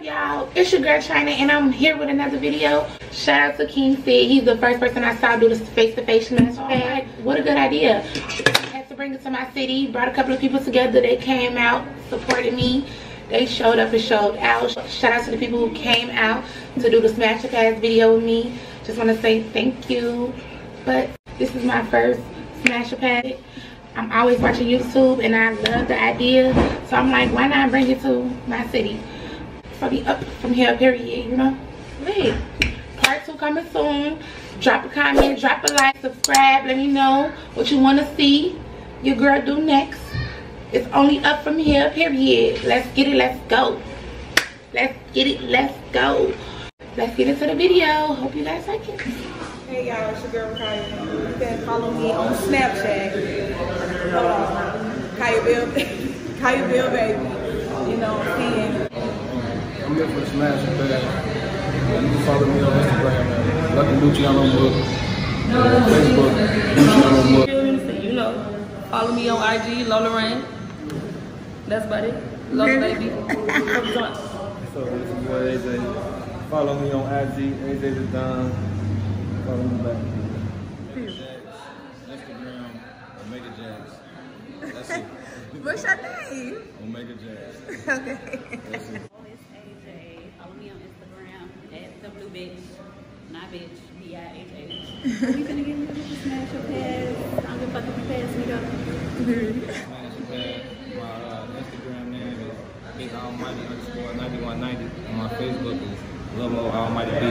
y'all? It's your girl China, and I'm here with another video. Shout out to King Sid. He's the first person I saw do this face-to-face smash pad. What a good idea. I had to bring it to my city. Brought a couple of people together. They came out, supported me. They showed up and showed out. Shout out to the people who came out to do the smash pads video with me. Just want to say thank you. But this is my first smash pad. I'm always watching YouTube and I love the idea. So I'm like, why not bring it to my city? So be up from here, period, you know? Wait. Part 2 coming soon. Drop a comment, drop a like, subscribe. Let me know what you want to see your girl do next. It's only up from here, period. Let's get it, let's go. Let's get it, let's go. Let's get into the video. Hope you guys like it. Hey y'all, it's your girl Kaya. You can follow me on Snapchat. Hold on. Kaya Bill Baby. You know what I'm saying? I'm here for the smash pad. You can follow me on Instagram, Lucky Luciano Book. Facebook, Luciano Book. You know, follow me on IG, Lola Rain. That's about it. Lola Baby. So this is boy AJ. Follow me on IG, AJ the Don. Follow me back. Instagram, Omega Jazz. That's it. What's your name? Omega Jazz. Okay. That's it. It's AJ. Follow me on Instagram at WBitch. Not bitch. B-I-H-H. We finna get into the smash your pads. I'm gonna fucking pass me go. Smash pad. My Instagram name is Big Almighty _9190. And my Facebook is Lomo Almighty B.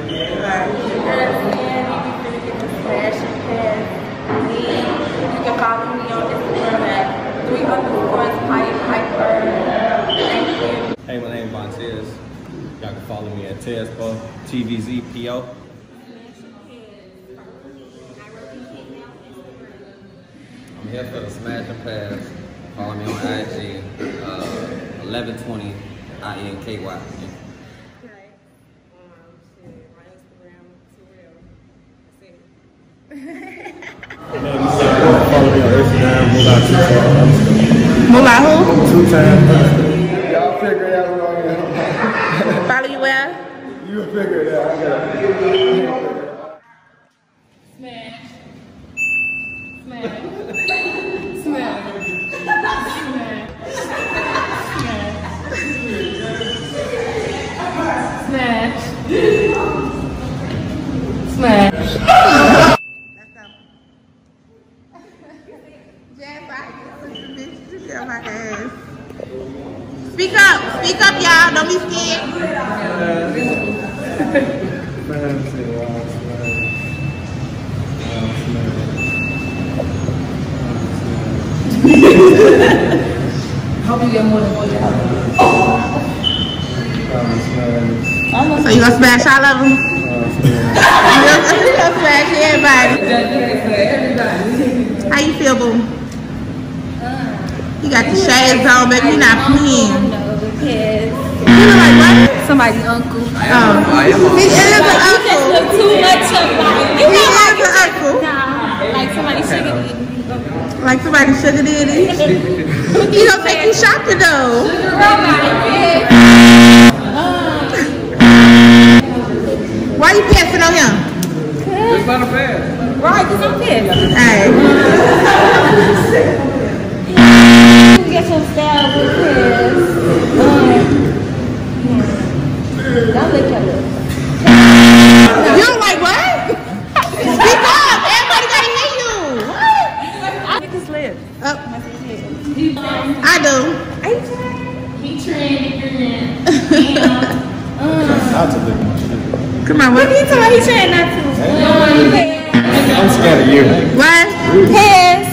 You can follow me on Instagram at 3_Piper. Thank you. Hey, my name is Vontez. Y'all can follow me at Tezpo, TVZPO. I'm here for the smash and pass. Follow me on IG, 1120 INKY. Follow me on Instagram, Moolah who? 2 times. Y'all figure it out wrong here. Follow you where? You will figure it out. I got it. Smash. Smash. Smash. Smash. Smash. Smash. Speak up, y'all. Don't be scared. Hope you get more than one job. So you gonna smash all of them? You gonna smash everybody? How you feel, boo? You got the shades on, baby. You're not playing. You look like what? Somebody's uncle. Oh. He is an uncle. Look too much alike. He is an uncle. Nah, like somebody sugar daddy. Like somebody sugar daddy. He gonna take you shopping though. Why you passing on him? It's not a bad. Right, because I'm pissed. Hey. Get your style with this. Don't lick your lips. You don't like what? Speak up. Everybody gotta hear you. What? I lick his lips. I do. He trained. Not to lick my shit. Come on, what? He told me he trained not to. I'm scared of you. What? Piss.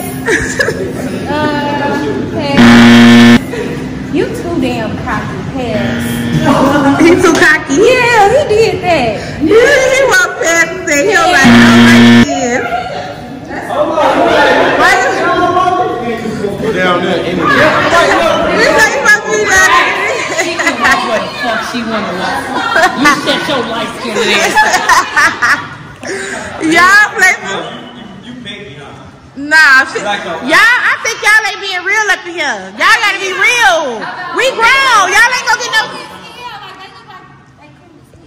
You too damn cocky, Piss. He too cocky. Yeah, he did that. Yeah, he walked past and said, he don't like this. Why you? Down there, anyway. You say you must be down there. What the fuck she wanna watch? You set your light skin ass. Y'all play some. Nah, shit. Y'all, I think y'all ain't being real up in here. Y'all gotta be real. We grown. Y'all ain't gonna get no.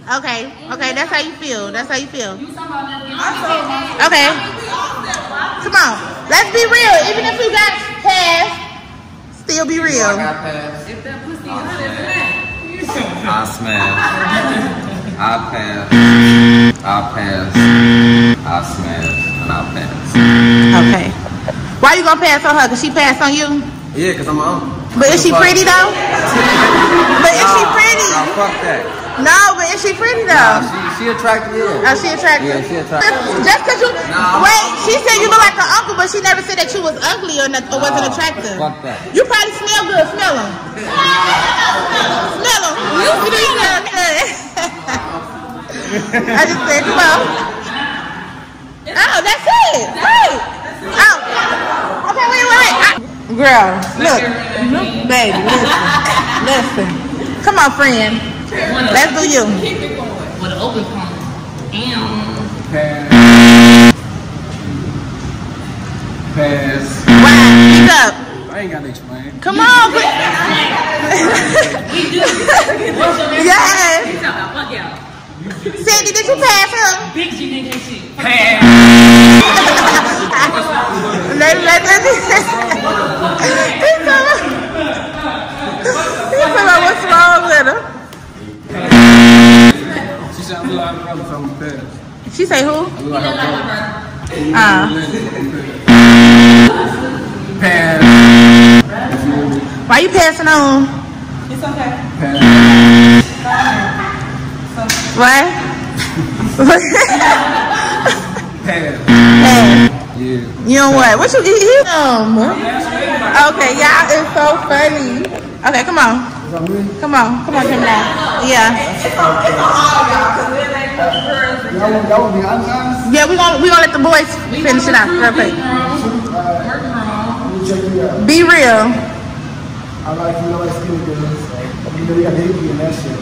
Okay, that's how you feel. That's how you feel. You somehow never get Okay. Come on. Let's be real. Even if you got pass, still be real. I got pass. If that pussy is hot, I smash. I pass. I pass. I smash. And I pass. Okay. Why you gonna pass on her? Cause she passed on you? Yeah, because I'm on. But is she pretty though? But is she pretty? Nah, fuck that. No, but is she pretty though? Nah, she attractive, yeah. Oh, she attractive? Yeah, she attractive. Just cause you, Nah. wait, she said you look like her uncle, but she never said that you was ugly or wasn't attractive. Fuck that. You probably smell good, smell them. Smell them. You smell good. I just said, come on. Oh, that's it. Wait. Oh. Okay, wait. Girl, look, baby, listen. Come on, friend. Let's do you. with an open palm. Pass. Why? Speak up. I ain't gotta explain. Come on. Yes. He's talking about fuck y'all. Sandy, did you pass him? Big G nigga and shit. He's about what's wrong with her? She said I look like her brother, so I'm gonna pass. She say who? I look like her brother. Pass. Why you passing on? It's okay. Pass. What? Pass. Hey, Yeah. you know what? What you eat? Okay, y'all is so funny. Okay, come on. Come on, Gemini. Yeah. Y'all want to be honest? Yeah, we gonna let the boys finish it out real quick. Check me out. Be real. I like, skinny girls. You know, you got baby and that shit.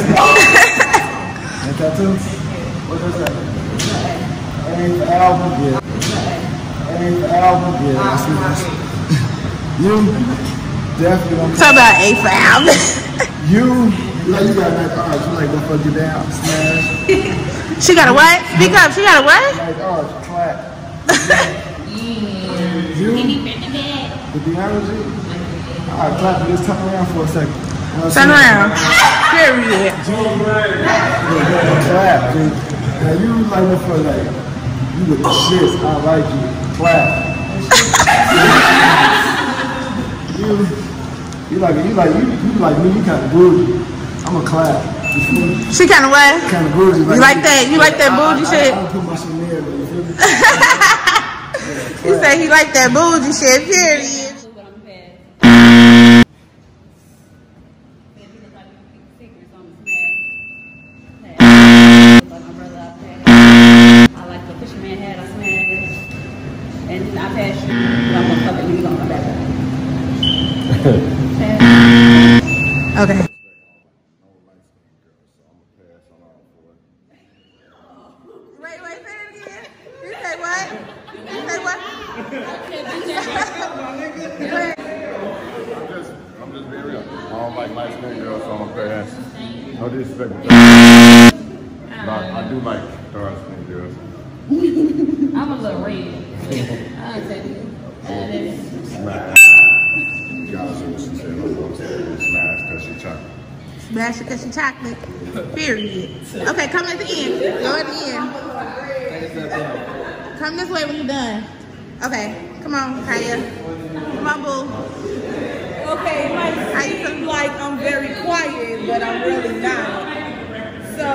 And tattoos? What is that? Ain't the album, yeah. Ain't the album, yeah. That's you definitely want to. Talk about A for album. You got like arch. You like go fuck you down, smash. She got a what? Speak up. She got a what? Like arch, clap. You, to be honest with you, alright, clap, just turn around for a second. Turn around. Period. Clap, dude. Now you like that for like, you with the shit, I like you. Clap. You like me, you kind of bougie. I'm a clap. She kind of what? Kind of bougie. You like that? You like that bougie shit? I don't put my shit in there, but you feel me? He said he like that bougie shit, period. but I'm bad. If you look like you keep secrets on the smash. Like my brother, I passed. I like the fisherman hat, I smashed. And I passed you. But I'm gonna fuck it, you gonna come back. Okay. Wait, say it again. You say what? You say what? I'm just being real. I don't like light skinned girls, so I'm gonna pass. No disrespect. But I do like dark skinned girls. I'm a little red. I'll take it. Smash. You guys see what she said. I'm going to say smash because she chocolate. Smash it because she chocolate. Period. Okay, come at the end. Go at the end. Come this way when you're done. Okay, come on, Kaya. Come on, boo. Okay, it might seem like I'm very quiet, but I'm really not. So,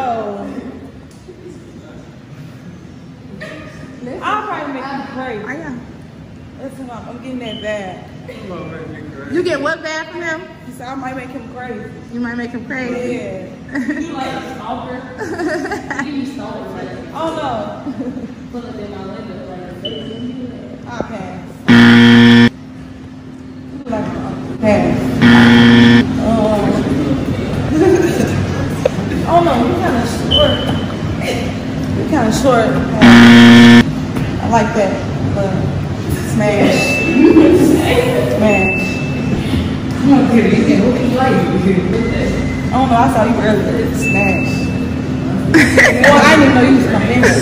I'll probably make you crazy. I am. Listen up, I'm getting that bad. You get what bad from him? So I might make him crazy. You might make him crazy. Yeah. You like a stalker? You stalker. Oh no. Put it in my window like a baby. Okay. Pass. Oh no, you're kind of short. You're kind of short. I like that. But smash. Smash. Oh no, I saw you earlier. Smash. Well, I didn't know you was coming in.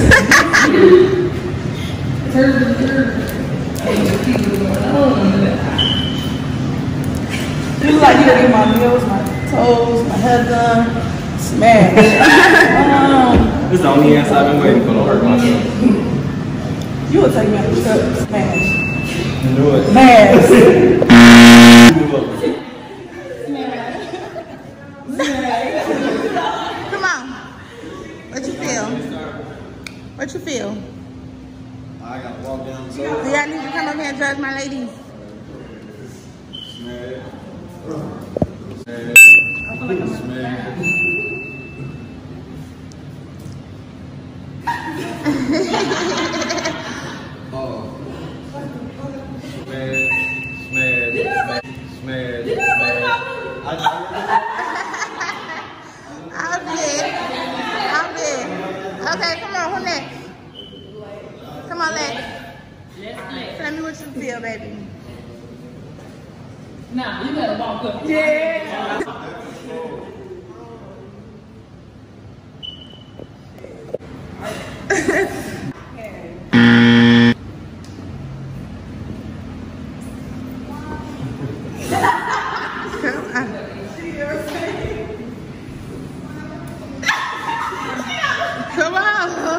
You look like you gotta get my nails, my toes, my hair done. Smash. This is the only answer I've been waiting for to hurt myself. You would take me out the truck. Smash. You knew it. Smash. Come on. What you feel? What you feel? I gotta walk down the Do y'all need to come up here and judge my ladies? I'm dead. Okay, come on, who next? Come on, Lex. Tell me what you feel, baby. Nah, you better walk up. Yeah. Come on.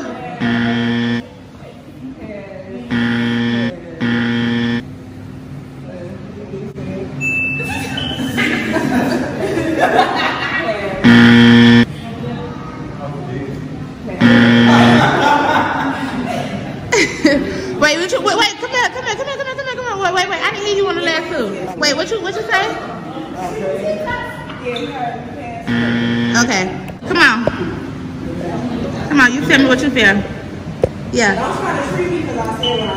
Wait, come here. Wait, I didn't hear you on the last two. Wait, what you say? Okay, come on, you tell me what you feel. Yeah. Don't try to treat me because I said what I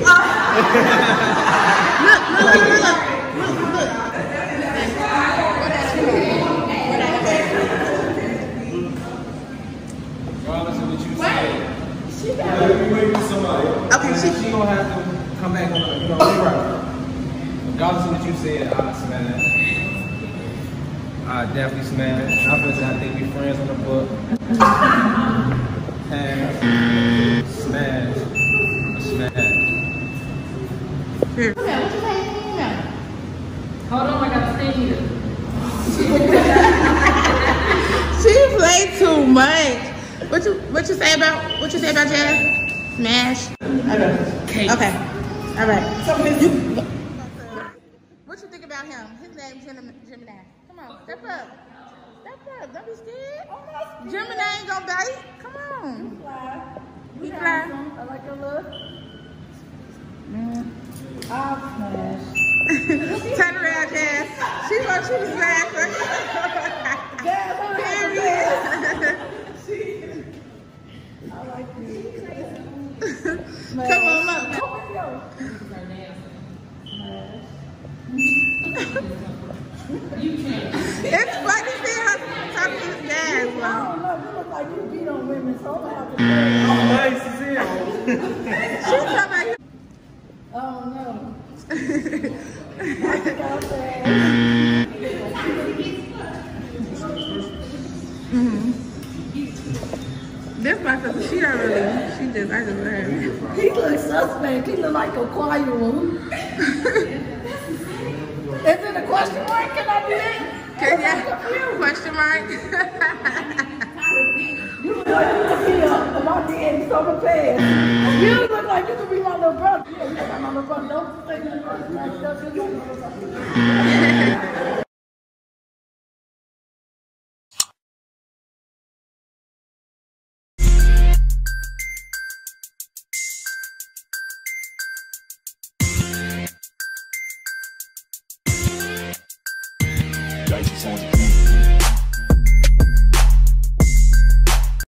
Regardless of what you say, you wait for somebody. Okay, she gonna have to come back on. You know, you're right. Regardless of what you said, I smash. I definitely smash. I think we friends on the book. Pass, smash, smash. Here. Hold on, I gotta stay here. She played too much. What you say about Jazz? Smash. Okay. Okay. All right. What you think about him? His name's Gemini. Come on, step up. Don't be scared. Gemini ain't gonna bite. Come on. He fly. I like your look. I'll smash. Turn around, Jazz. She wants you to smash her. Jazz, Period. I like you. Come on, look. It's funny seeing her talking to his dad. I don't know. You look like you beat on women, so I'm gonna have to play. I'm nice as hell. She's talking about you. Oh no. This my sister, she don't really, I just heard. He looks suspect. He look like a choir woman. Is it a question mark? Can I do that? Question mark? You look like you could be my daddy so prepared. You look like you could be my little brother. Yeah, you look like my little brother. Don't say my little brother.